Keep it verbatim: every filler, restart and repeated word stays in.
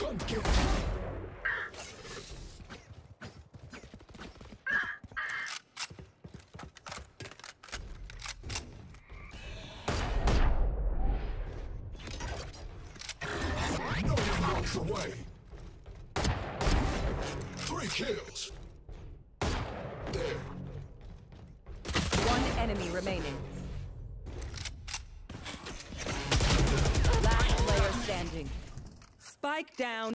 Stun kill. No one walks away. Three kills. There. One enemy remaining. Last player standing. Spike down